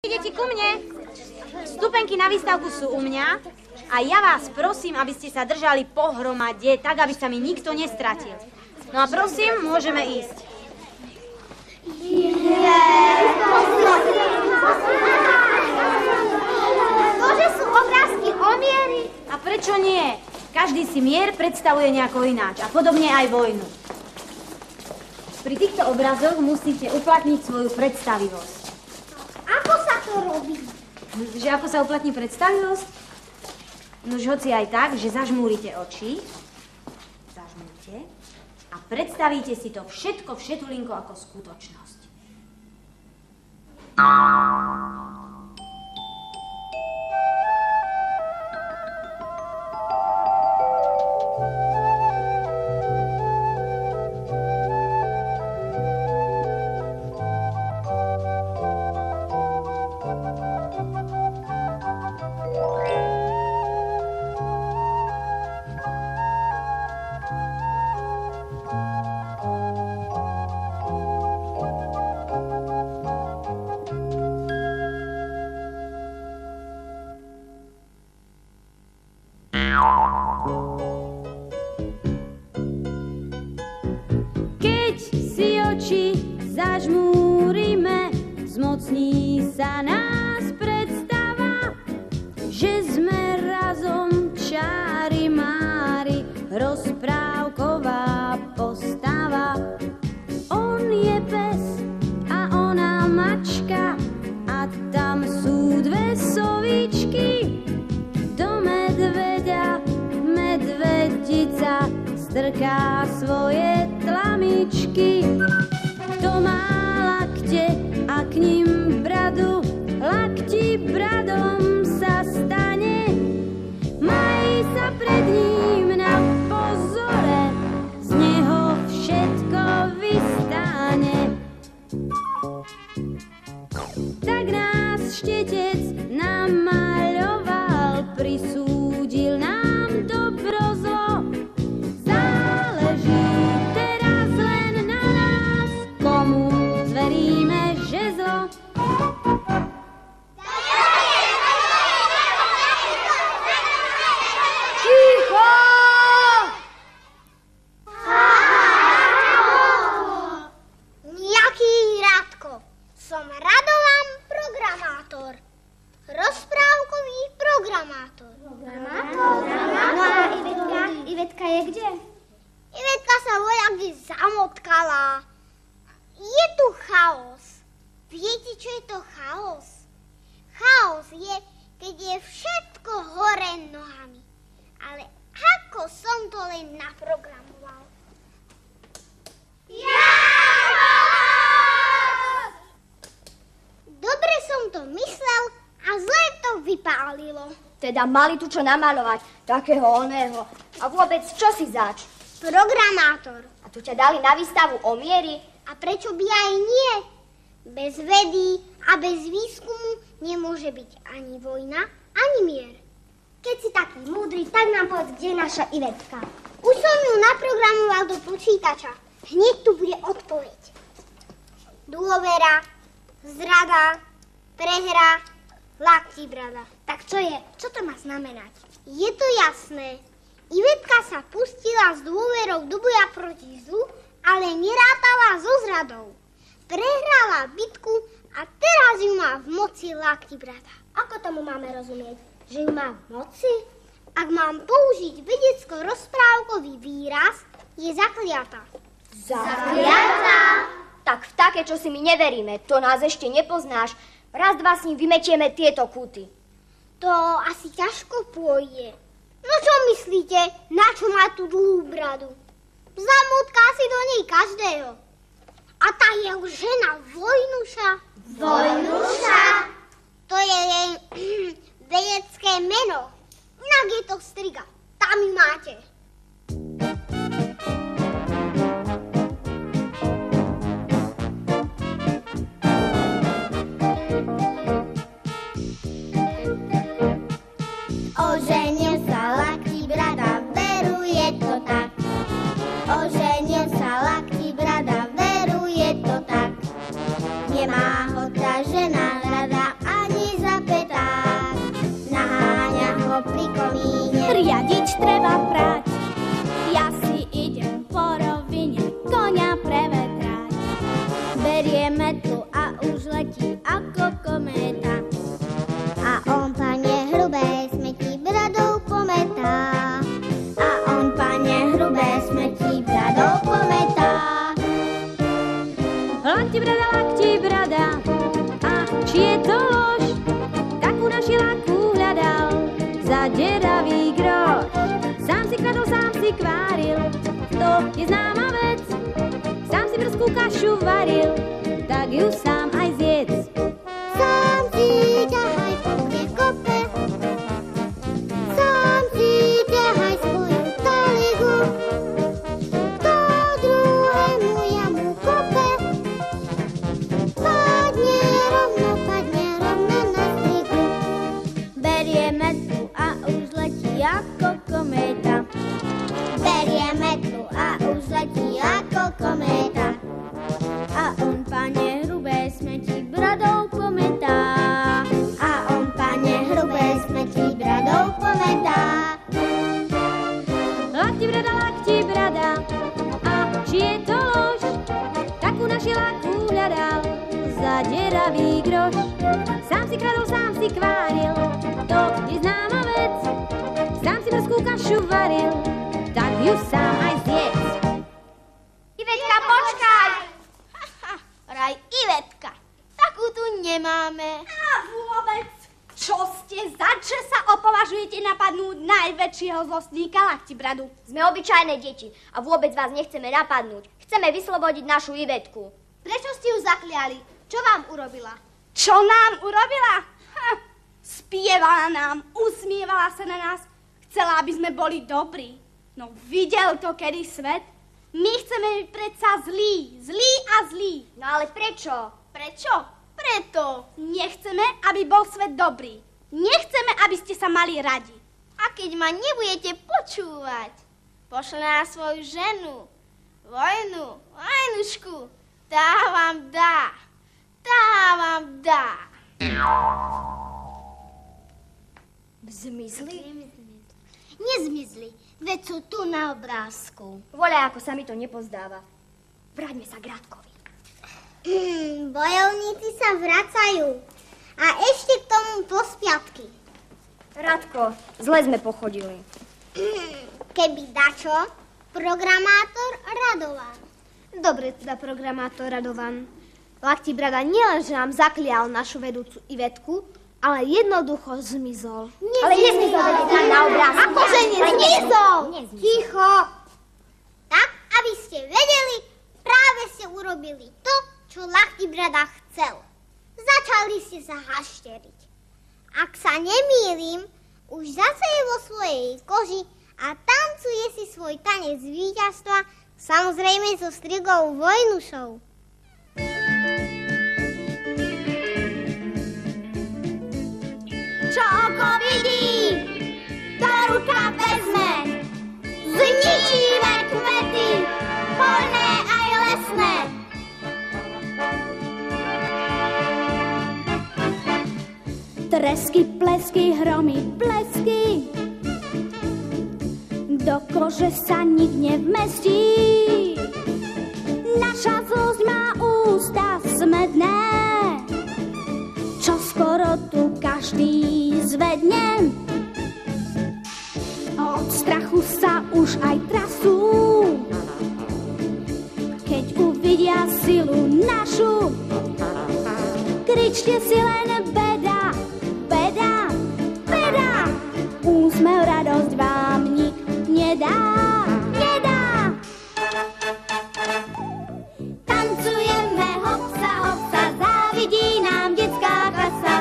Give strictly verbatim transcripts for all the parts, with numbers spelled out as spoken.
Idete ku mne. Vstupenky na výstavku sú u mňa a ja vás prosím, aby ste sa držali pohromade, tak aby sa mi nikto nestratil. No a prosím, môžeme ísť. Bože, sú obrázky o miery. A prečo nie? Každý si mier predstavuje nejako ináč a podobne aj vojnu. Pri týchto obrazoch musíte uplatniť svoju predstavivosť. Ako sa to robí? Že ako sa uplatní predstavivosť? Nož hoci aj tak, že zažmúrite oči, zažmúrte a predstavíte si to všetko všetulinko ako skutočnosť. Keď si oči zažmúrime, zmocní sa nás predstava, že sme razom čári mári, rozprávková postava. On je pes a ona mačka a tam sú dve sovičky. Do medveďa medvedica strká svoje tlamičky. Kto má lakte a k ním bradu, lakti bradom sa stane. Maj sa pred ním na pozore, z neho všetko vystane. Tak nás štetec namaľoval, prisúdil nám dobro zlo. Záleží teraz len na nás, komu zveríme žezlo. Ticho! Nejaký Radko. Som Radovan programátor. Rozprávkový programátor. Programátor? No a Ivetka? Ivetka je kde? Ivetka sa voľa kde zamotkala. Je tu chaos. Viete, čo je to chaos? Chaos je, keď je všetko hore nohami. Ale ako som to len naprogramoval? Dobre som to myslel a zle to vypálilo. Teda mali tu čo namaľovať, takého oného. A vôbec, čo si zač? Programátor. A tu ťa dali na výstavu o miery? A prečo by aj nie? Bez vedy a bez výskumu nemôže byť ani vojna, ani mier. Keď si taký múdry, tak nám povedz, kde je naša Ivetka. Už som ju naprogramoval do počítača. Hneď tu bude odpoveď. Dôvera, zrada, prehra, lakti brada. Tak čo je? Čo to má znamenať? Je to jasné. Ivetka sa pustila s dôverou do boja proti zlu, ale nerátala so zradou. Prehrala bitku a teraz ju má v moci lakti brada. Ako tomu máme rozumieť? Že ju má v moci? Ak mám použiť vedecko-rozprávkový výraz, je zakliata. Zakliatá? Tak v také, čo si my neveríme, to nás ešte nepoznáš. Raz, dva s ním vymetieme tieto kúty. To asi ťažko pôjde. No čo myslíte, na čo má tú dlhú bradu? Zamotká si do nej každého. A tá jeho žena Vojnuša. Vojnuša? To je jej vedecké meno. Inak je to striga. Tam ju máte. Oženil sa lakti brada, veru je to tak. Oženil sa lakti brada, veru je to tak. Nemá ho tá žena rada. to lož, takú našiel, akú hľadal, za deravý groš. Sám si kradol, sám si kváril, to je známa vec. Sám si brzkú kašu varil, tak ju sám aj zjedz. Sám si ťahaj po mne kope, sám si ťahaj svoju taligu, kto druhému jamu kope, padne rovno, padne rovno na snihu. Berie metlu a už letí ako kométa. Berie metlu a už letí ako kométa. A on, pane, hrubé smeti bradou pometá. A on, pane, hrubé smeti bradou pometá. Lakti brada, lakti brada, a či je to lož, takú našiel, akú hľadal, za deravý groš. Sám si kradol, sám si kváril, to je známa vec. Sám si brzkú kašu varil, tak ju sám aj zjedz. Ivetka, počkaj! Raj Ivetka, takú tu nemáme. A vôbec, čo ste, za čo sa opovažujete napadnúť najväčšieho zlostníka Laktibradu? Sme obyčajné deti a vôbec vás nechceme napadnúť. Chceme vyslobodiť našu Ivetku. Prečo ste ju zakliali? Čo vám urobila? Čo nám urobila? Ha, spievala nám, usmievala sa na nás, chcela, aby sme boli dobrí. No videl to kedy svet? My chceme byť predsa zlí, zlí a zlí. No ale prečo? Prečo? Preto. Nechceme, aby bol svet dobrý. Nechceme, aby ste sa mali radi. A keď ma nebudete počúvať, pošle na svoju ženu, Vojnu, Vojnušku, tá vám dá, tá vám dá. Zmizli? Nezmizli, veď sú tu na obrázku. Voľa, ako sa mi to nepozdáva. Vráťme sa k Radkovi. Mm, bojovníci sa vracajú. A ešte k tomu pospiatky. Radko, zle sme pochodili. Mm, keby dačo, programátor Radovan. Dobre teda, programátor Radovan. Laktibrada nielenže nám zaklial našu vedúcu Ivetku, ale jednoducho zmizol. Ale nezmizol, veď tam na obrázku. Akože nezmizol? Ticho. Tak, aby ste vedeli, práve ste urobili to, čo Laktibrada chcel. Začali ste sa hašteriť. Ak sa nemýlim, už zase je vo svojej koži a tancuje si svoj tanec víťazstva, samozrejme so strigou Vojnušou. Čo oko vidí, to ruka vezme. Zničíme kvety, poľné aj lesné. Tresky, plesky, hromy, blesky, do kože sa nik nevmestí. Naša zlosť má ústa smedné, čo skoro tu každý zvedne. Od strachu sa už aj trasú, keď uvidia silu našu. Kričte si len beda, beda, beda, úsmev, radosť vám nik nedá, nedá. Tancujeme hopsa, hopsa, závidí nám detská klasa.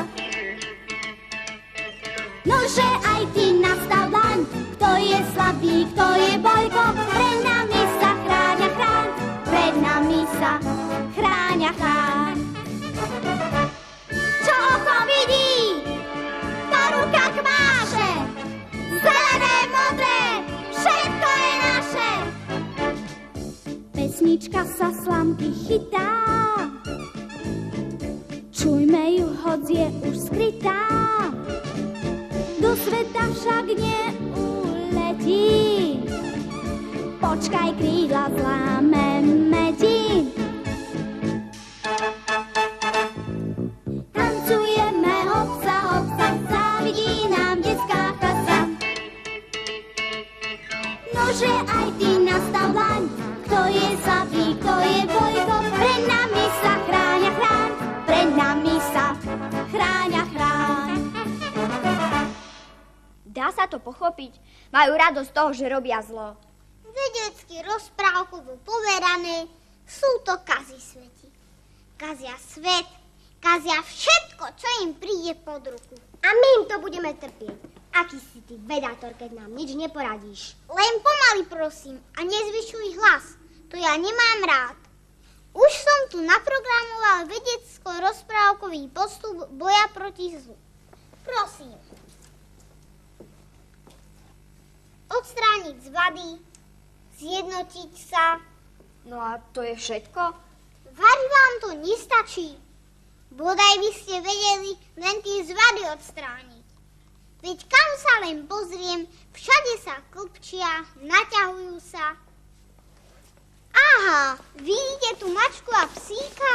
Nože aj ty nastav dlaň, kto je slabý, kto je bojko, pred nami sa chráňa chráň, pred nami sa chráňa chráň. Čo oko vidí, to ruka kmáše. Zelené, modré, všetko je naše. Pesnička sa slamky chytá, čujme ju, hoď je už skrytá. Do sveta však neuletí, počkaj, krídla zlámeme ti. Tancujeme hopsa, hopsa, závidí nám detská klasa. Nože aj ty nastav dlaň, kto je slabý, kto je bojko, pred nami sa chráňa chráň, pred nami sa chráňa. sa to pochopiť? Majú radosť z toho, že robia zlo. Vedecky rozprávkovo poverané sú to kazy sveti. Kazia svet, kazia všetko, čo im príde pod ruku. A my im to budeme trpieť. Aký si ty vedátor, keď nám nič neporadíš? Len pomaly prosím a nezvyšuj hlas. To ja nemám rád. Už som tu naprogramoval vedecko-rozprávkový postup boja proti zlu. Prosím. Odstrániť z vady, zjednotiť sa. No a to je všetko? Vari vám to nestačí. Bodaj by ste vedeli len tie zvady odstrániť. Veď kam sa len pozriem, všade sa klpčia, naťahujú sa. Aha, vidíte tu mačku a psíka?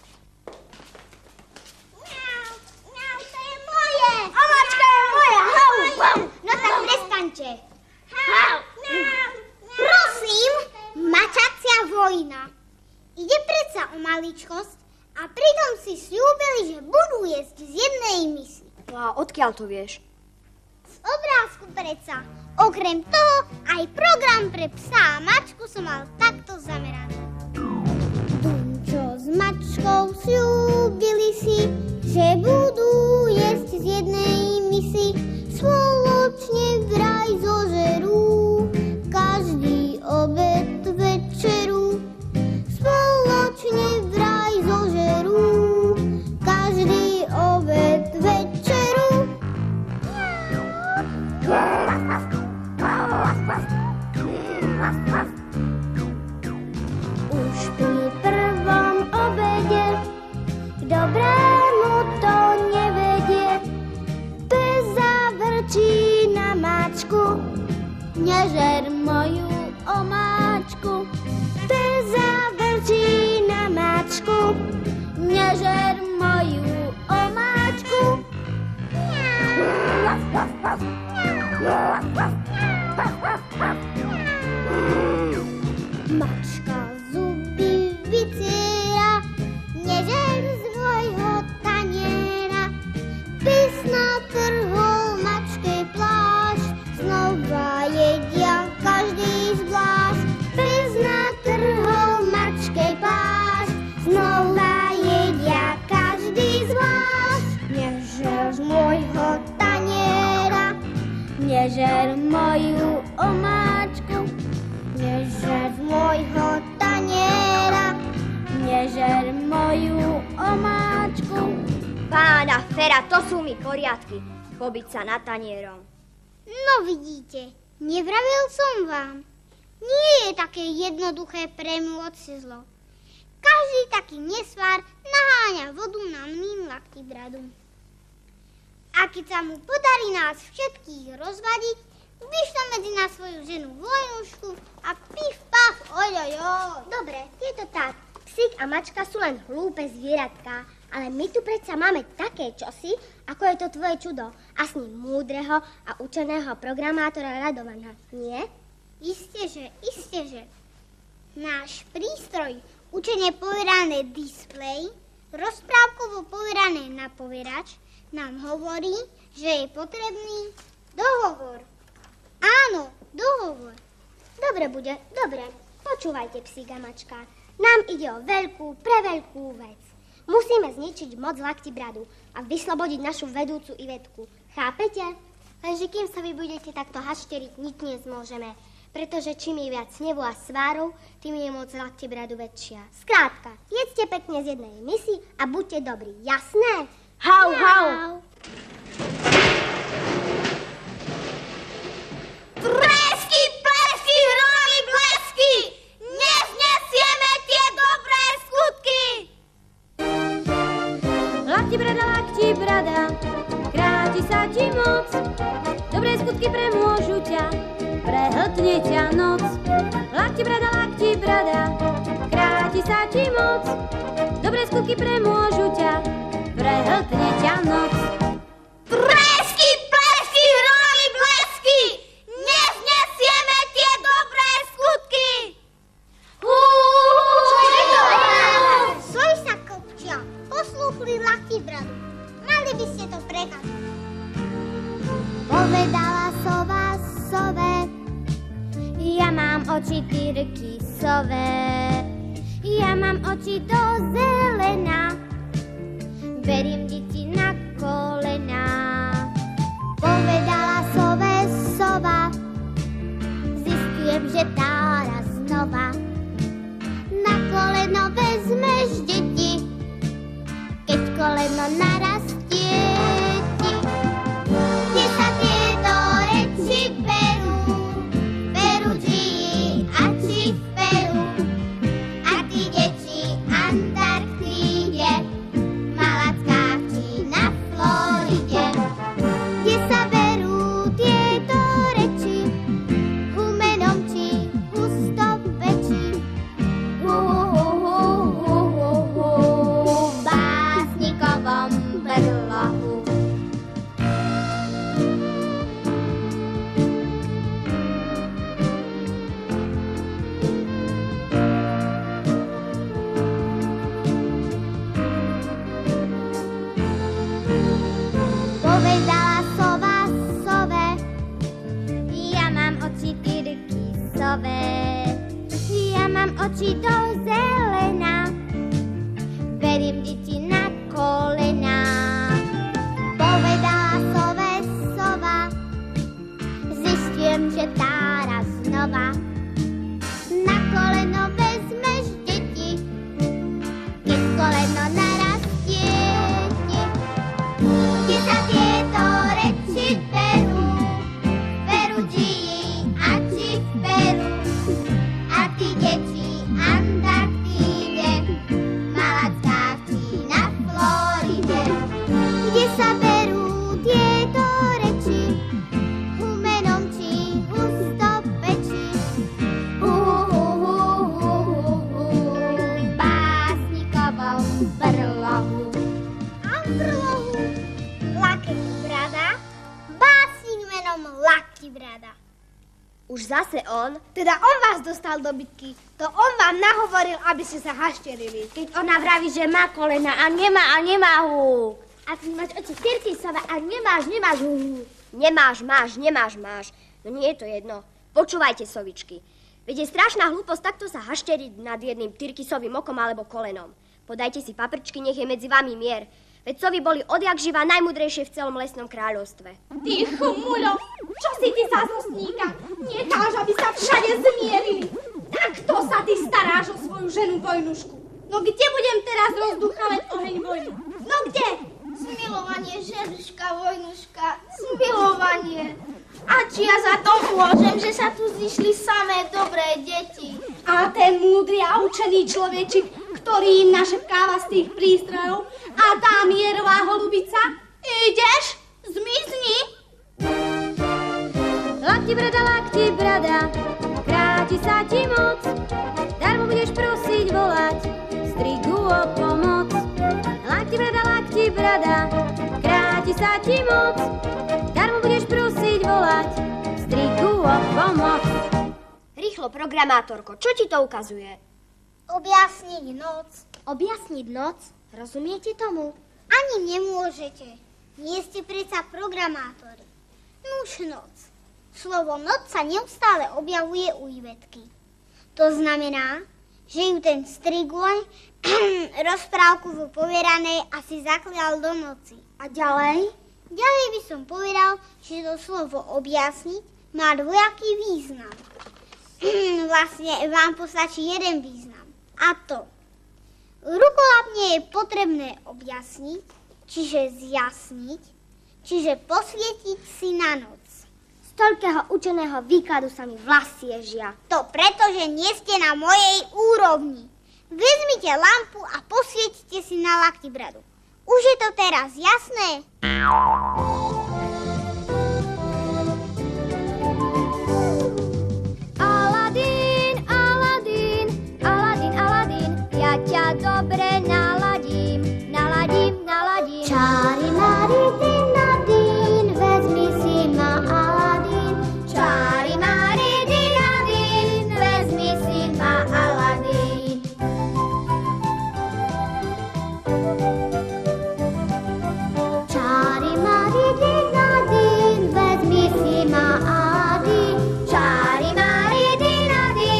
Mňau, mňau, to je moje. A mačka je moja. Hau, hau. No tak prestaňte. Hau, mňau, prosím, mačacia vojna. Ide predsa o maličkosť a pritom si sľúbili, že budú jesť z jednej misy. No a odkiaľ to vieš? Z obrázku predsa. Okrem toho, aj program pre psa a mačku som mal takto zameraný. Tunčo s mačkou sľúbili si, že budú jesť z jednej misy. Spoločne vraj zožerú každý obed večeru. Spoločne vraj zožerú každý obed večeru. Už pri prvom obede k dobrému to nevedie. Pes zavrčí na mačku, nežer moju omáčku. Pes zavrčí na mačku, nežer moju omáčku. Mačka zuby vyciera, nežer z môjho taniera. Pes natrhol mačke plášť, znova jedia každý zvlášť. Pes natrhol mačke plášť, znova jedia každý zvlášť. Nežer z môjho taniera, nežer moju omáčku. Nežer z môjho taniera, nežer moju omáčku. Pána Fera, to sú mi poriadky. Pobiť sa nad tanierom. No vidíte, nevravil som vám. Nie je také jednoduché premôcť zlo. Každý taký nesvár naháňa vodu na mlyn Laktibradu. A keď sa mu podarí nás všetkých rozvadiť, vyšlo medzi nás svoju ženu Vojnušku a pif paf, ojojoj. Dobre, je to tak. Psík a mačka sú len hlúpe zvieratká, ale my tu predsa máme také čosi, ako je to tvoje čudo. A s ním múdreho a učeného programátora Radovana, nie? Isteže, isteže. Náš prístroj, učene poverané displej, rozprávkovo poverané napovedač, nám hovorí, že je potrebný dohovor. Áno, dohovor. Dobre bude, dobre. Počúvajte, psík a mačka. Nám ide o veľkú, preveľkú vec. Musíme zničiť moc Laktibradu a vyslobodiť našu vedúcu Ivetku. Chápete? Lenže kým sa vy budete takto hašteriť, nič nezmôžeme. Pretože čím je viac snevu a svárov, tým je moc Laktibradu väčšia. Skrátka, jedzte pekne z jednej misy a buďte dobrí. Jasné? Hau, hau! Tresky, plesky, hromy, blesky! Neznesieme tie dobré skutky! Laktibrada, Laktibrada, kráti sa ti moc. Dobré skutky premôžu ťa, prehltne ťa noc. Laktibrada, Laktibrada, kráti sa ti moc. Dobré skutky premôžu ťa, prehltne ťa noc. Tresky, plesky, hromy, blesky! Neznesieme tie dobré skutky! Svoj sa kopčia, poslúchli Laktibradu. Mali by ste to prekazať. Povedala som oči tyrkysové, ja mám oči do zelená, beriem deti na kolená. Povedala sove sova, zistujem, že tá raz znova na koleno vezmeš deti, keď koleno narastie ti. Kde sa tieto reči berú, berú džiji a či v Peru, a ty deti Antarktíde, Malackách či na Floride. Kde sa berú tieto reči, humenom či hustopečí, hu, hu, hu, hu, hu, hu, v básnikovom brlohu. Povedala sova sove, ja mám oči tyrkysové, ja mám oči do zelená, beriem deti na kolená. Povedala sove sova, zistujem, že tá raz znova na koleno vezmeš deti, keď koleno narastie ti. Kde sa tieto reči berú, berú džiji a či v Peru, a ty deti Antarktíde, Malackách či na Floride. Kde sa berú tieto reči, humenom či hustopečí, hu, hu, hu, hu, hu, hu, v básnikovom brlohu. A v brlohu Lucky Brada, básnik menom Lucky Brada. Už zase on? Teda on vás dostal do bitky. To on vám nahovoril, aby ste sa hašterili. Keď ona vraví, že má kolena a nemá a nemá húk. A ty máš oči tyrkysové a nemáš, nemáš hú. Nemáš, máš, nemáš, máš. No nie je to jedno. Počúvajte, sovičky. Veď je strašná hlúposť takto sa hašteriť nad jedným tyrkysovým okom alebo kolenom. Podajte si paprčky, nech je medzi vami mier. Veď sovi boli odjak živa najmudrejšie v celom lesnom kráľovstve. Ty chmuľo, čo si ty za zosníka? Necháš, aby sa všade zmierili. Takto sa ty staráš o svoju ženu Vojnušku. No kde budem teraz rozduchávať oheň vojny? No kde? Zmilovanie, žeruška, Vojnuška, zmilovanie. A či ja za to môžem, že sa tu zišli samé dobré deti? A ten múdry a učený človečik, ktorý im našepkáva z tých prístrojov, a tá mierová holubica, ideš? Zmizni! Lakti brada, lakti brada, kráti sa ti moc, darmo budeš prosiť volať strigu o pomoc. Lakti brada, lakti brada, kráti sa ti moc, darmo budeš prosiť volať strigu o pomoc. Rýchlo, programátorko, čo ti to ukazuje? Objasniť noc. Objasniť noc? Rozumiete tomu? Ani nemôžete. Nie ste predsa programátori. Nuž noc. Slovo noc sa neustále objavuje u Ivetky. To znamená, že ju ten striguľ rozprávku vo povieranej asi zaklial do noci. A ďalej? Ďalej by som povedal, že to slovo objasniť má dvojaký význam. Vlastne vám postačí jeden význam. A to, rukolapne je potrebné objasniť, čiže zjasniť, čiže posvietiť si na noc. Z toľkého učeného výkladu sa mi vlasy ježia. To preto, že nie ste na mojej úrovni. Vezmite lampu a posvietite si na laktibradu. Už je to teraz jasné? Aladín, Aladín, Aladín, Aladín, ja ťa dobre naladím, naladím, naladím. Čári Mari Dinadín, vezmi si ma Aladín. Čári Mari Dinadín, vezmi si ma Aladín. Čári Mari Dinadín, vezmi si ma Aladín. Čári Mari Dinadín,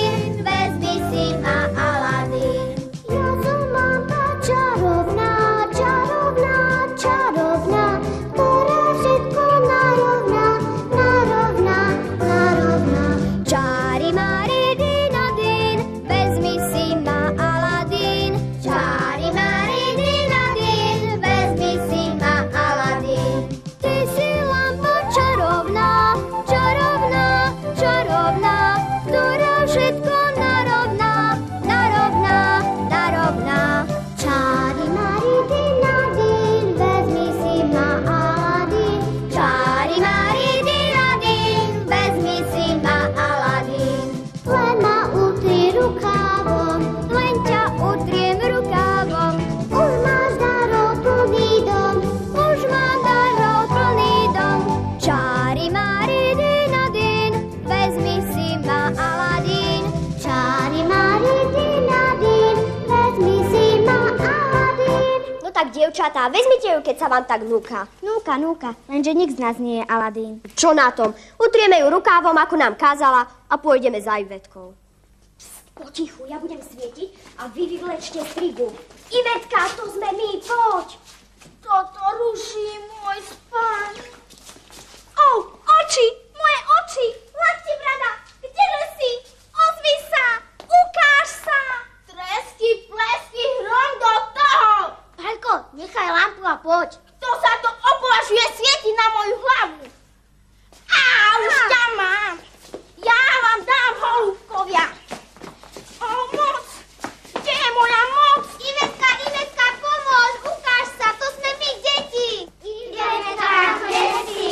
dievčatá, vezmite ju, keď sa vám tak núka. Núka, núka, lenže nik z nás nie je Aladín. Čo na tom? Utrieme ju rukávom, ako nám kázala a pôjdeme za Ivetkou. Pst, potichu, ja budem svietiť a vy vyvlečte strigu. Ivetka, to sme my, poď! Toto ruší môj spán. Au, oči, moje oči! Lakti, brada, kde si? Ozvi sa, ukáž sa! Tresky, plesky, hrom do toho! Paľko, nechaj lampu a poď. Kto sa to opovažuje svietiť na moju hlavu? Á, už ťa mám! Ja vám dám, holúbkovia! O, moc! Kde je moja moc? Ivetka, Ivetka, pomôž, ukáž sa, to sme my, deti. Ivetka, deti.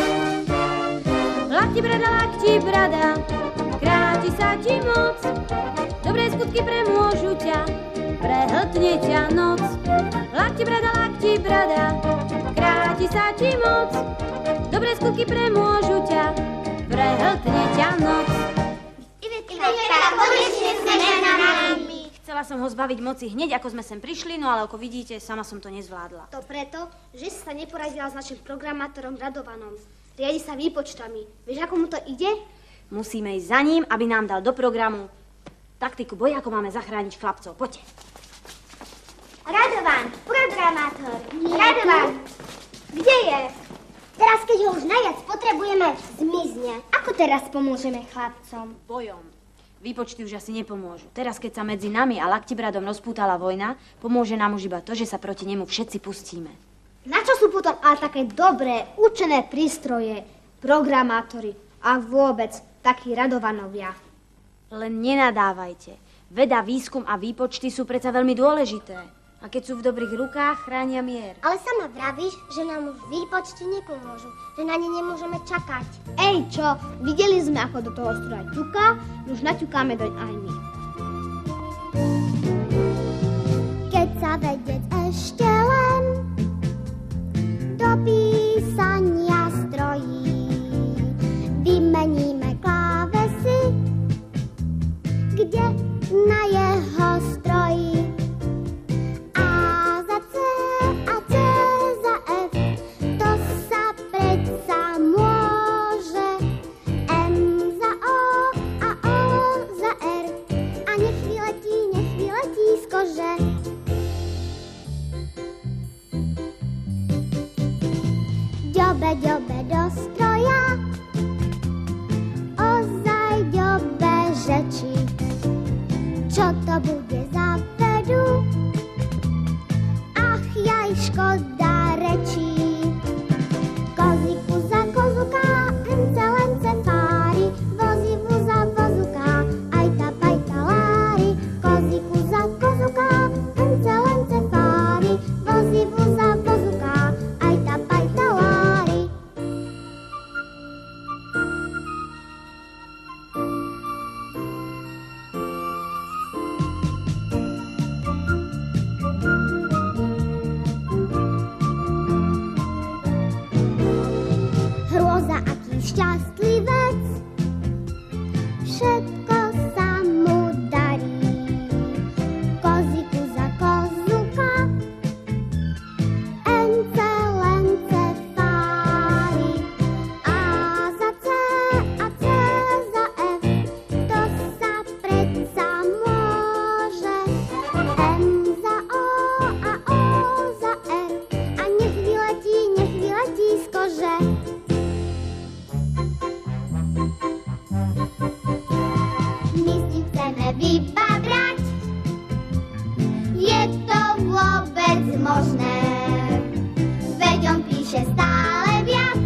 Lakti brada, lakti brada, kráti sa ti moc. Dobré skutky premôžu ťa, prehltne ťa noc. Lakti brada, lakti brada, kráti sa ti moc. Dobré skutky premôžu ťa, prehltne ťa noc. Ivetka, konečne sme na nami. Chcela som ho zbaviť moci hneď, ako sme sem prišli, no ale ako vidíte, sama som to nezvládla. To preto, že si sa neporadila s našim programátorom Radovanom. Riadi sa výpočtami. Vieš, ako mu to ide? Musíme ísť za ním, aby nám dal do programu taktiku boja, ako máme zachrániť chlapcov. Poďte. Radovan, programátor. Radovan, kde je? Teraz, keď ho už najviac potrebujeme, zmizne. Ako teraz pomôžeme chlapcom? Bojom. Výpočty už asi nepomôžu. Teraz, keď sa medzi nami a Laktibradom rozpútala vojna, pomôže nám už iba to, že sa proti nemu všetci pustíme. Na čo sú potom ale také dobré, učené prístroje, programátori a vôbec takí Radovanovia? Len nenadávajte. Veda, výskum a výpočty sú predsa veľmi dôležité. A keď sú v dobrých rukách, chránia mier. Ale sama vravíš, že nám už výpočty nepomôžu, že na ne nemôžeme čakať. Ej, čo? Videli sme, ako do toho stroja ťuká, už naťukáme doň aj my. Keď sa vedec ešte len do písania strojí, vymeníme klávesy, kde na jeho stroji. Ďobe, ďobe do stroja, ozaj ďobe řeči. Čo to bude za vedu? Ach, jaj, škoda rečí. Koziku za kozuka, ence, lence, fári, vozi vuza, vozuka, ajta, pajta, lári. Koziku za kozuka, ence, lence, fári, vozi vuza, vozuka, ajta, pajta, lári. Hrôza, aký šťastlivec, všetko sa mu darí. Koziku za kozuka, ence, lence, fári. A za C a C za F, to sa predsa môže. M za O a O za R, a nech vyletí, nech vyletí z kože. My s ním chceme vybabrať, je to vôbec možné, veď on píše stále viac,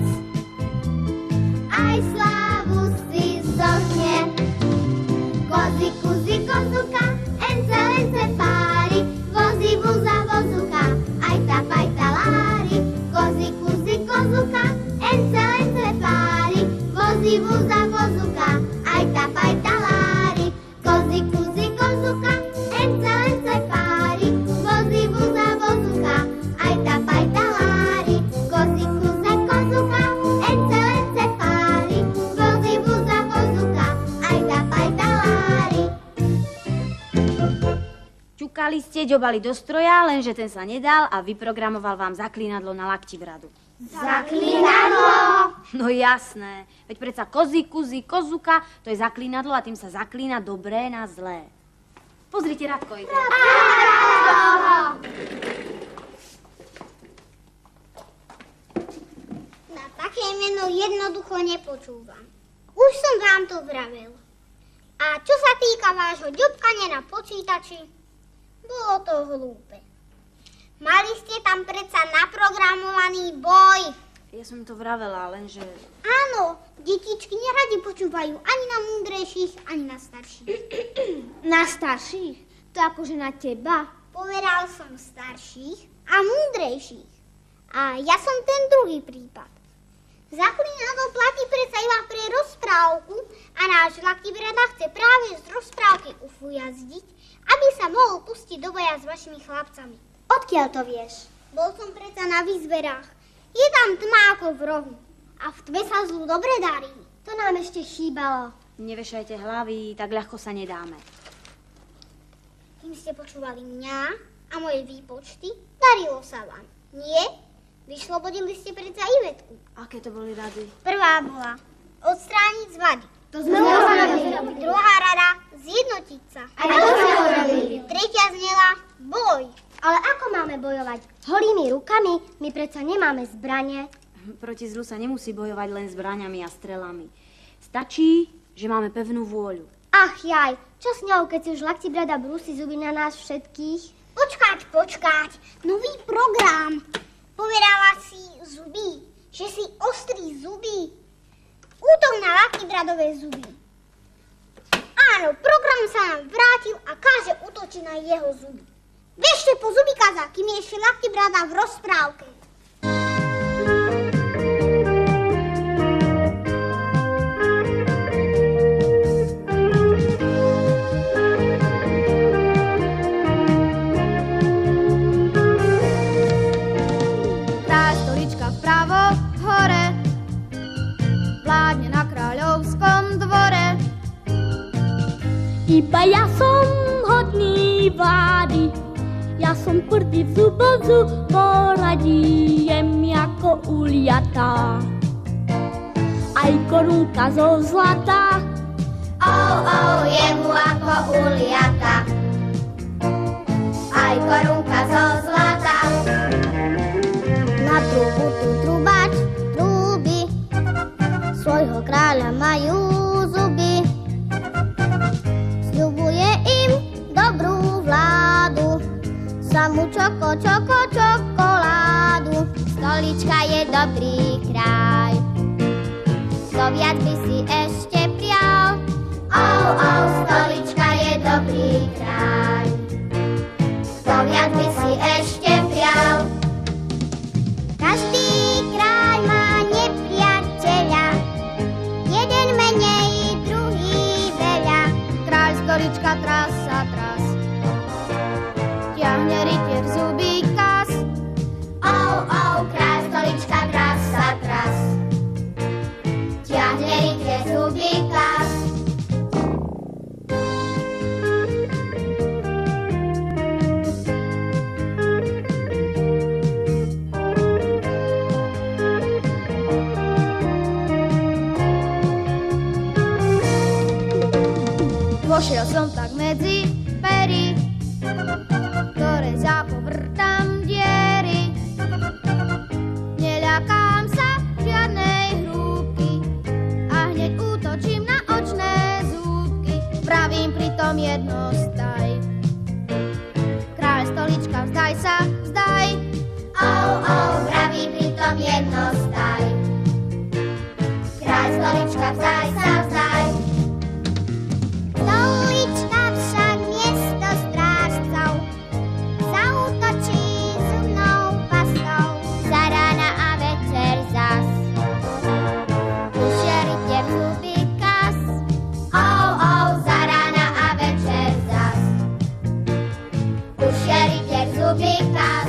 aj slávu si zožne. Kozy, kuzy, kozuka, ence, lence, fári, vozi, vuza, vozuka, ajta, pajta, lári. Kozy, kuzy, kozuka, ence, lence, fári, vozi, vuza, vozuka, ajta, pajta, lári. Kozy, kuzy, kozuka, ence, lence, fári, vozi, vuza, vozuka, ajta, pajta, lári. Kozy, kuzy, kozuka, ence, lence, fári, vozi, vuza, vozuka, ajta, pajta, lári. Ťukali Mali ste ďobali do stroja, lenže ten sa nedal a vyprogramoval vám zaklínadlo na laktivradu. Zaklínadlo? No jasné, veď predsa kozy, kuzy, kozuka, to je zaklínadlo a tým sa zaklína dobré na zlé. Pozrite, Radko ide. Na také meno jednoducho nepočúvam. Už som vám to vravel. A čo sa týka vášho ďobkania na počítači, bolo to hlúpe. Mali ste tam predsa naprogramovaný boj. Ja som to vravela, lenže... Áno, detičky neradi počúvajú ani na múdrejších, ani na starších. Na starších? To akože na teba? Povedal som starších a múdrejších. A ja som ten druhý prípad. Zaklínadlo platí predsa iba pre rozprávku a náš laktibrada chce práve z rozprávky ufujazdiť, aby sa mohol pustiť do boja s vašimi chlapcami. Odkiaľ to vieš? Bol som predsa na výzberách. Je tam tma ako v rohu. A v tme sa zlu dobre darí. To nám ešte chýbalo. Nevešajte hlavy, tak ľahko sa nedáme. Kým ste počúvali mňa a moje výpočty, darilo sa vám. Nie? Vyslobodili ste predsa Ivetku. Aké to boli rady? Prvá bola odstrániť z vady. To sme urobili. Druhá rada zjednotiť sa. A to sme urobili. Tretia znela boj. Ale ako máme bojovať? Holými rukami? My predsa nemáme zbranie. Proti zlu sa nemusí bojovať len zbraňami a strelami. Stačí, že máme pevnú vôľu. Ach jaj, čo s ňou, keď si už laktibrada brúsi zuby na nás všetkých? Počkať, počkať. Nový program. Povedala si zuby, že si ostrý zuby. Útok na laktibradové zuby. Áno, program sa nám vrátil a káže útočiť na jeho zuby. Bežte po zubikaza, kým je ešte laktibrada v rozprávke. Iba ja som hodný vlády, ja som prvý v zubozu, poradím jako uliatá. Aj korunka zo zlata, Oh, oh, jemu ako uliata. Aj korunka zo zlata. Na trubu tu trubač trúbi, svojho kráľa majú zuby. Sľubuje im dobrú vládu, samú čoko, čoko, čokoládu. Stolička je dobrý kráľ, to viac by si ešte prial. Oh, oh, stolička je dobrý kráľ, to viac by si ešte prial. Každý kráľ má nepriateľa, jeden menej, druhý veľa. Kráľ stolička trasa tras, ťahne rytier zuby kas. Oh, oh, kráľ stolička trasa tras, ťahne rytier zuby kas. Vošiel som tak medzi pery, ktoré zapovrtám diery. Neľakám sa žiadnej hrúbky a hneď útočím na očné zúbky. Pravím pritom jednostaj, kráľ stolička, vzdaj sa, vzdaj. Oh, oh, pravím pritom jednostaj, kráľ stolička, vzdaj sa, vzdaj. Stolička však miesto strážcov zaútočí zubnou pastou. Za rána a večer zas ušia rytier zuby kas. Oh, oh, za rána a večer zas ušia rytier zuby kas.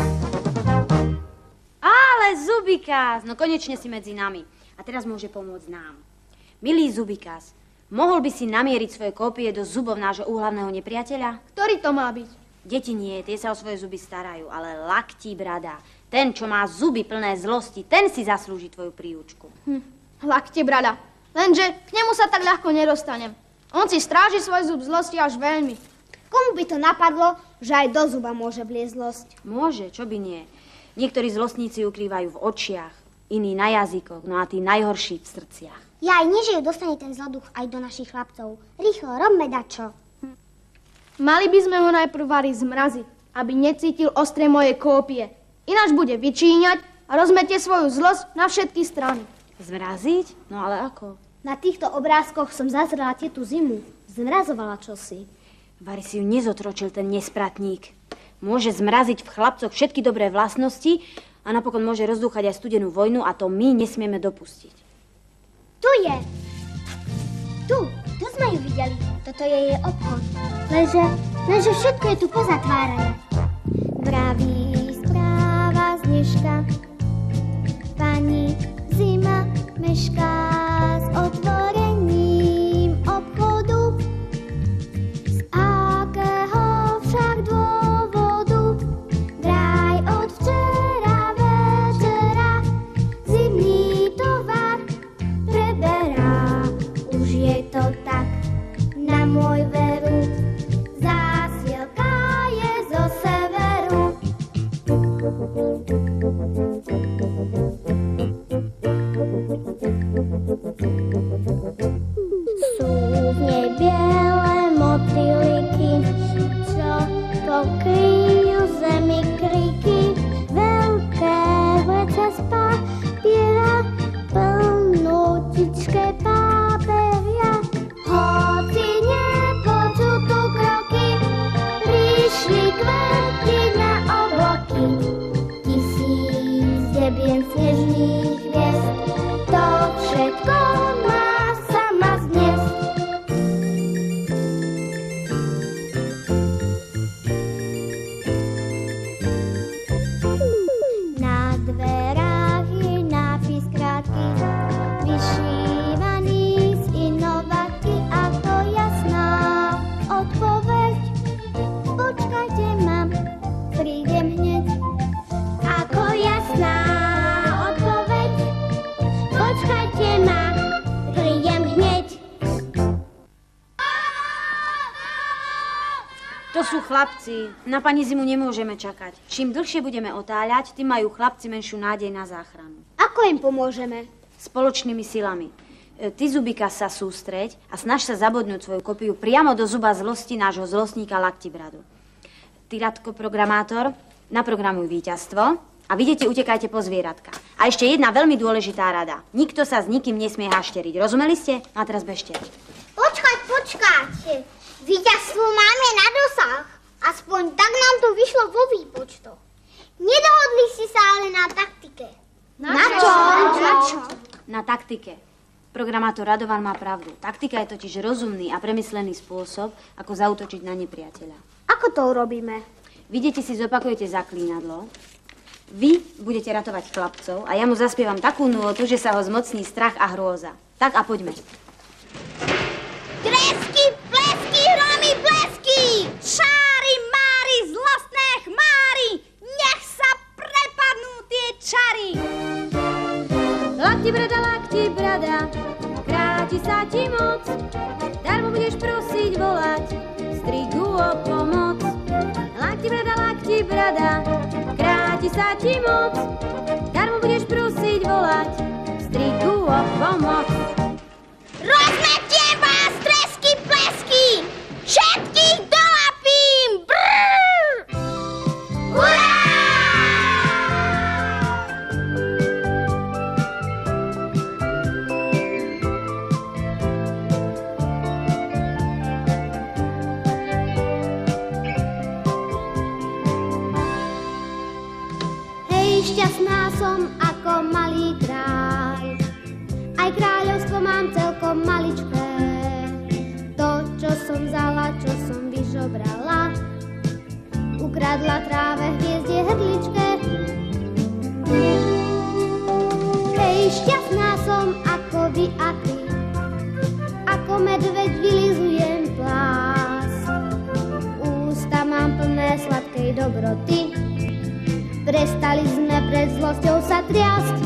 Ale Zubikás, no konečne si medzi nami. A teraz môže pomôcť nám. Milý Zubikás, mohol by si namieriť svoje kópie do zubov nášho úhlavného nepriateľa? Ktorý to má byť? Deti nie, tie sa o svoje zuby starajú, ale Lakti brada, ten, čo má zuby plné zlosti, ten si zaslúži tvoju príučku. Hm, Lakti brada, lenže k nemu sa tak ľahko nedostanem. On si stráži svoj zub zlosti až veľmi. Komu by to napadlo, že aj do zuba môže vliesť zlosť? Môže, čo by nie. Niektorí zlostníci ukrývajú v očiach, iní na jazykoch, no a tí najhorší v srdciach. Ja aj nie, že ju dostane ten zloduch aj do našich chlapcov. Rýchlo, robme dačo. Hm. Mali by sme ho najprv variť zmraziť, aby necítil ostré moje kópie. Ináč bude vyčíňať a rozmetie svoju zlosť na všetky strany. Zmraziť? No ale ako? Na týchto obrázkoch som zazrela tietu zimu. Zmrazovala čosi. Vari si ju nezotročil ten nespratník. Môže zmraziť v chlapcoch všetky dobré vlastnosti a napokon môže rozdúchať aj studenú vojnu a to my nesmieme dopustiť. Tu je. Tu, tu sme ju videli. Toto je jej obchod. Lenže, lenže všetko je tu pozatvárané. Vraví správa Snežka. Pani zima mešká s otvorením obchodu. Z akého však dôvodu? Vraj od včera večera zimný tovar preberá. Už je to tak, na môj veru, zásielka je zo severu. Sú v nej biele motýliky, čo pokryjú zemi kriky. Veľké vlece z papiera, plnútičké páperia. Hoci nepočujú kroky, prišli kvety na obloky. Tisíc debien snežných hviezd, to všetko má sama zniesť. Na dverách je nápis krátky, vyšívaný z inovatky, a to jasná odpoveď. Počkajte, mám, prídem hneď. Ako jasná odpoveď. Počkajte ma, prídem hneď. To sú chlapci. Na pani zimu nemôžeme čakať. Čím dlhšie budeme otáľať, tým majú chlapci menšiu nádej na záchranu. Ako im pomôžeme? Spoločnými silami. E, Ty, Zubika, sa sústreď a snaž sa zabodnúť svoju kopiu priamo do zuba zlosti nášho zlostníka Laktibradu. Ty, Radko, programátor, naprogramuj víťazstvo a vy, deti, utekajte po zvieratka. A ešte jedna veľmi dôležitá rada. Nikto sa s nikým nesmie hašteriť. Rozumeli ste? A teraz bežte. Počkať, počkať. Víťazstvo máme na dosah. Aspoň tak nám to vyšlo vo výpočtoch. Nedohodli ste sa ale na taktike. Na, na čo? Na čo? Na taktike. Programátor Radovan má pravdu. Taktika je totiž rozumný a premyslený spôsob, ako zaútočiť na nepriateľa. Ako to urobíme? Vy, deti, si zopakujete zaklínadlo. Vy budete ratovať chlapcov a ja mu zaspievam takú nôtu, že sa ho zmocní strach a hrôza. Tak a poďme. Tresky, plesky, hromy, blesky! Čári, mári, zlostné chmári! Nech sa prepadnú tie čary! Lakti brada, lakti brada, kráti sa ti moc, darmo budeš prosiť volať strigu o pomoc. Lakti brada, lakti brada, kráti sa ti moc, darmo budeš prosiť volať strigu o pomoc. Rozmetie vás, tresky, plesky! Všetkých dolapím! Brrr! Hurá! Hej, šťastná som ako malý kráľ. Aj kráľovstvo mám celkom maličké. To, čo som vzala, čo som vyžobrala, ukradla tráve hviezde hrdličke. Hej, šťastná som ako vy a ty, ako medveď vylizujem plás. Ústa mám plné sladkej dobroty. Prestali sme pred zlosťou sa triasť.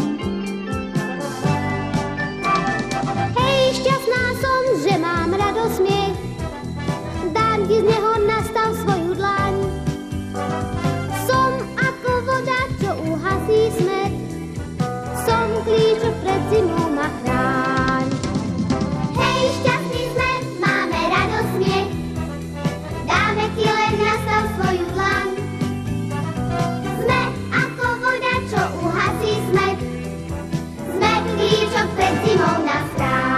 Hej, šťastná som, že mám radosť smiech, dám ti z neho nastav svoju dlaň. Som ako voda, čo uhasí smet, som klíčok pred zimou ma chráň. Hej, šťastný sme, máme radosť smiech, dáme ti len nastav svoju dlaň. Sme ako voda, čo uhasí smet, sme klíčok pred zimou nás chráň.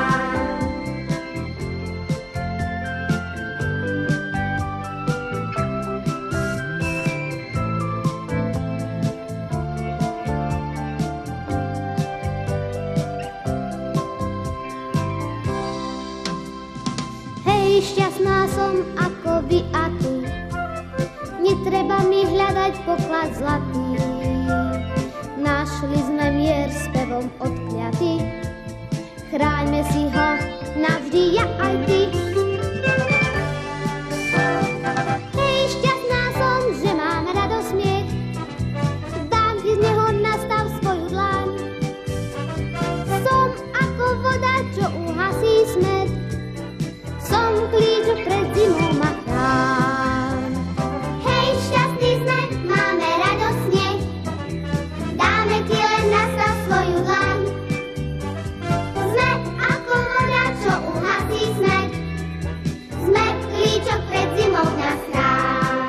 Šťastná som ako vy a tu, netreba mi hľadať poklad zlatý. Našli sme mier spevom odkliaty, chráňme si ho navždy ja aj ty. Hej, šťastná som, že mám radosť smiech, dám ti z neho nastav svoju dlaň. Som ako voda, čo uhasí smet, som klíčok pred zimou ma chráň. Hej, šťastný sme, máme radosť smiech, dáme ti len nastav svoju dlaň. Sme ako voda, čo uhasí smet, sme klíčok pred zimou nás chráň.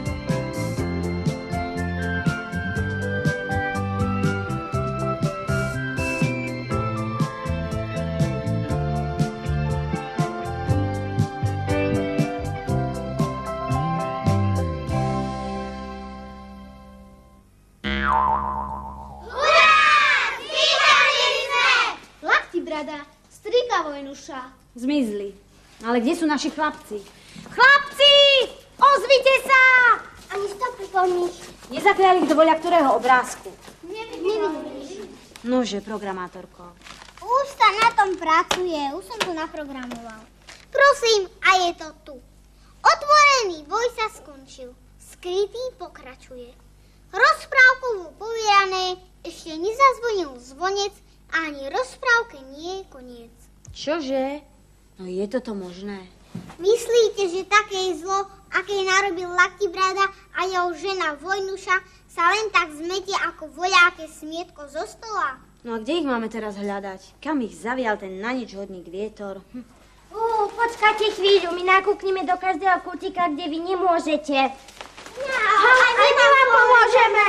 Strika Vojnuša. Zmizli. Ale kde sú naši chlapci? Chlapci! Ozvite sa! Ani stopy po nich. Nezakliali ich do voľa ktorého obrázku? Nevidím. Nože, programátorko. Už sa na tom pracuje, už som to naprogramoval. Prosím, a je to tu. Otvorený boj sa skončil, skrytý pokračuje. Rozprávkovo povierané, ešte nezazvonil zvonec, ani rozprávke nie je koniec. Čože? No je toto možné? Myslíte, že také zlo, aké narobil Lucky Brada a jeho žena Vojnuša, sa len tak zmetie ako voľaké smietko zo stola? No a kde ich máme teraz hľadať? Kam ich zavial ten na nič hodník vietor? Hm. Ú, počkajte chvíľu, my nakúkneme do každého kútika, kde vy nemôžete. No, aj my vám pomôžeme.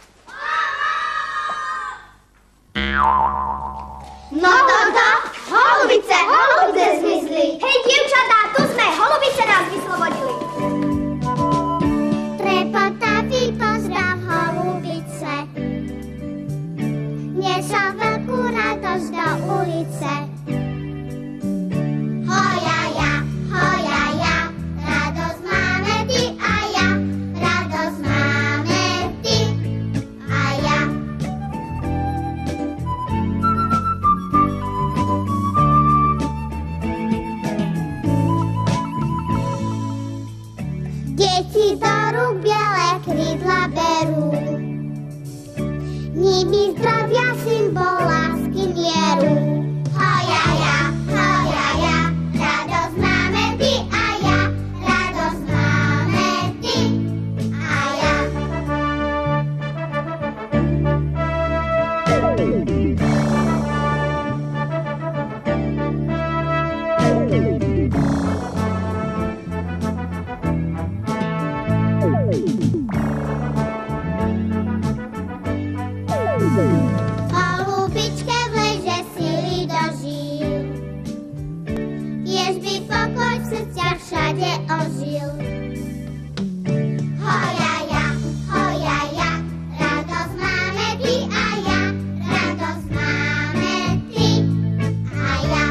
No toto, holubice, holubice zmizli. Hej, dievčatá, tu sme, holubice nás vyslobodili. Trepotavý pozdrav, holubice, nesol veľkú radosť do ulice. Hojaja, hojaja, radosť máme ty a ja, radosť máme ty a ja. Deti do rúk biele krídla berú, niby zdravia symbol lásky mieru. Hojaja, hojaja, radosť máme ty a ja, radosť máme ty a ja. Holubičke vleže sily do žíl, jež by pokoj v srdciach všade ožil. Hojaja, hojaja, radosť máme ty a ja, radosť máme ty a ja.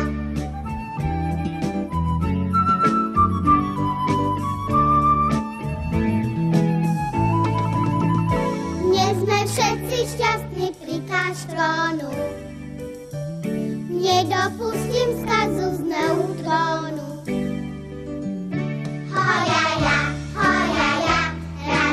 Dnes sme všetci šťastní pri kaštrónu, nedopustím skazu z neutrónu. Hojaja, hojaja,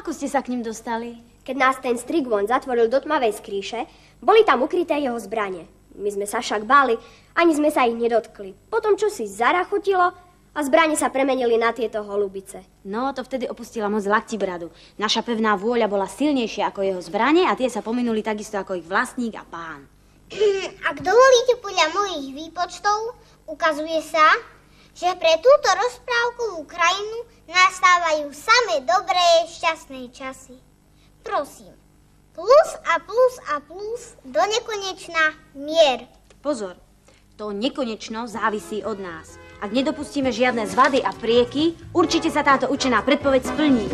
Ako ste sa k ním dostali? Keď nás ten Strigvon zatvoril do tmavej skríše, boli tam ukryté jeho zbrane. My sme sa však báli, ani sme sa ich nedotkli. Potom, čo si zarachotilo a zbrane sa premenili na tieto holubice. No, to vtedy opustila moc Laktibradu. Naša pevná vôľa bola silnejšia ako jeho zbrane a tie sa pominuli takisto ako ich vlastník a pán. Ak dovolíte, podľa mojich výpočtov, ukazuje sa, že pre túto rozprávkovú krajinu nastávajú samé dobré, šťastné časy. Prosím, plus a plus a plus do nekonečna mier. Pozor, to nekonečno závisí od nás. Ak nedopustíme žiadne zvady a prieky, určite sa táto učená predpoveď splní.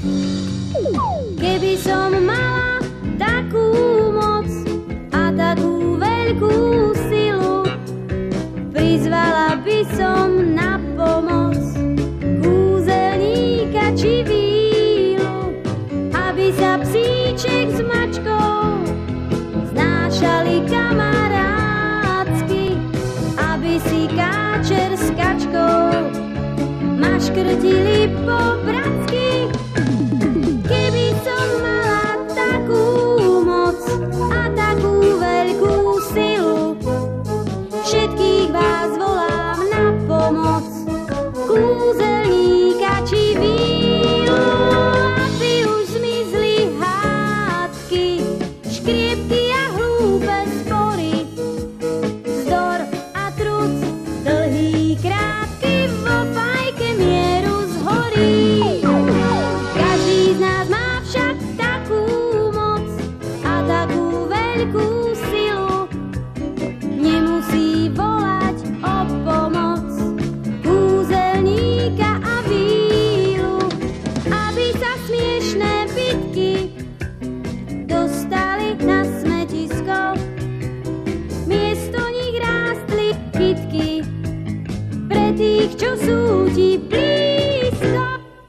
Keby som mala takú moc a takú veľkú silu, prizvala by som na pomoc kúzelníka či vílu, aby sa psíček s mačkou znášali kamarátsky, aby si káčer s kačkou maškrtili po bratsky. Keby som mala takú moc a takú veľkú silu, všetkých vás volám na pomoc, kúzelníka či vílu, aby už zmizli hádky, škriepky a hlúpe spory, vzdor a truc, dlhý, krátky, vo fajke mieru zhorí. Každý z nás má však takú moc a takú veľkú silu, nemusí volať o pomoc kúzelníka a vílu, aby sa smiešné bitky dostali na smetisko. Miesto nich rástli kytky pre tých, čo sú ti blízko.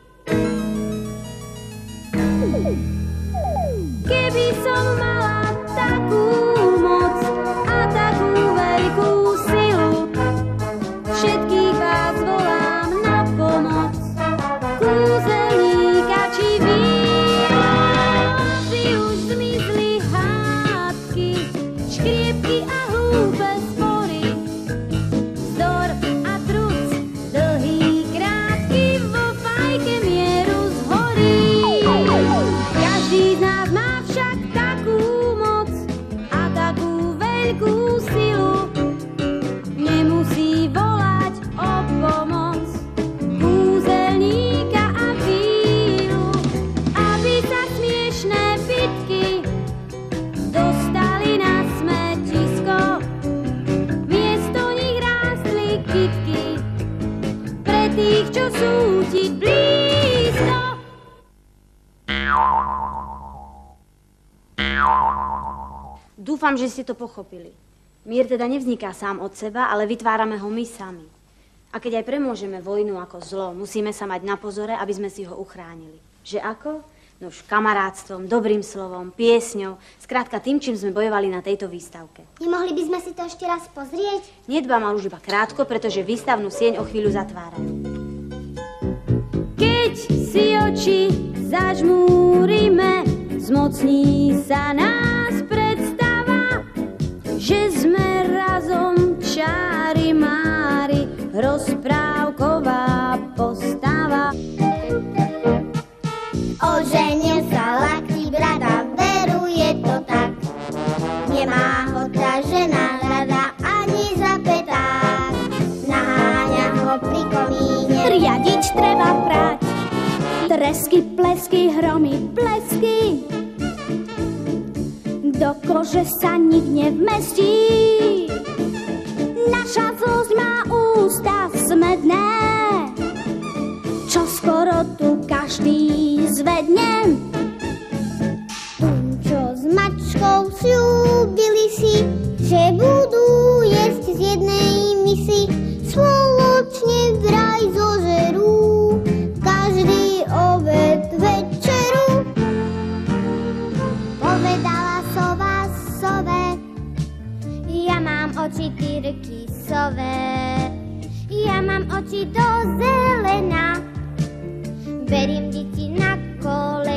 Keby som mala takú moc a takú veľkú silu, všetkých vás volám na pomoc, kúzelníka či vílu, aby už zmizli hádky, škriepky a hlúpe spory, vzdor a truc, dlhý, krátky, vo fajke mieru zhorí. Každý z nás má však takú moc a takú veľkú silu, nemusí volať o pomoc kúzelníka a vílu, aby sa smiešné bitky dostali na smetisko. Miesto nich rástli kytky pre tých, čo sú ti blízko. Dúfam, že ste to pochopili. Mier teda nevzniká sám od seba, ale vytvárame ho my sami. A keď aj premôžeme vojnu ako zlo, musíme sa mať na pozore, aby sme si ho uchránili. Že ako? Nož kamarátstvom, dobrým slovom, piesňou, skrátka tým, čím sme bojovali na tejto výstavke. Nemohli by sme si to ešte raz pozrieť? Nedbám, ale už iba krátko, pretože výstavnú sieň o chvíľu zatvárajú. Keď si oči zažmúrime, zmocní sa nás predstava, že sme razom čári mári, rozprávková postava. Oženil sa Laktibrad a veru je to tak. Nemá ho tá žena rada ani za peták. Naháňa ho pri komíne. Riadiť treba prať. Tresky, plesky, hromy, blesky. Do kože sa nik nevmestí. Naša zlosť má ústa smedné, čo skoro tu každý zvedne. Čo s mačkou sľúbili si, že budú jesť z jednej misy, spoločne vraj zožerú každý obed večeru. Povedala sova sove, ja mám oči tyrkysové, ja mám oči do zelena, beriem deti na kole.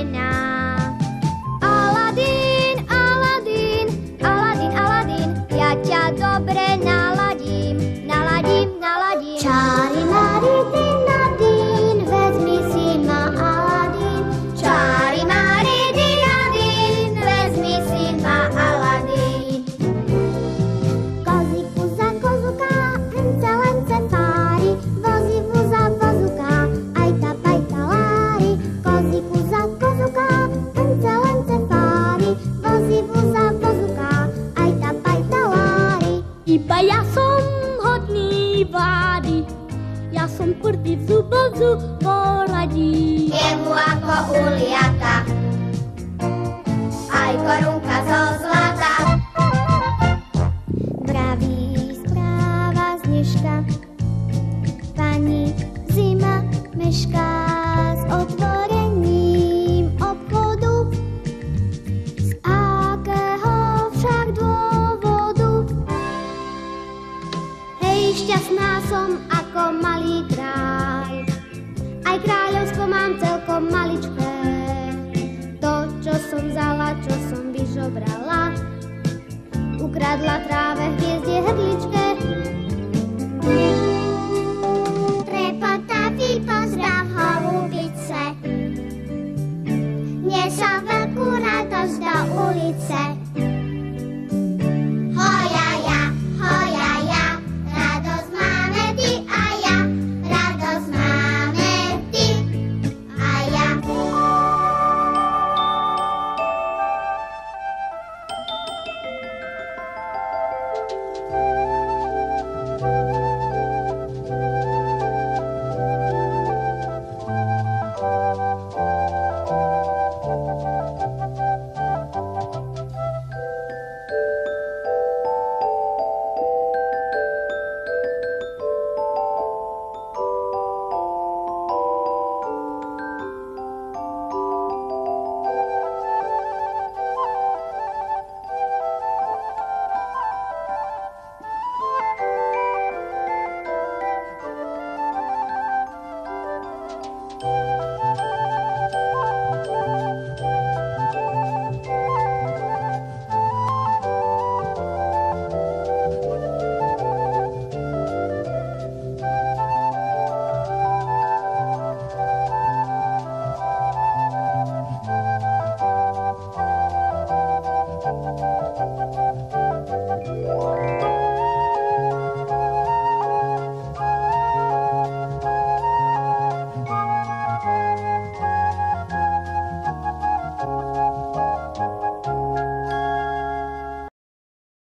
Dnes sa veľkú radosť do ulice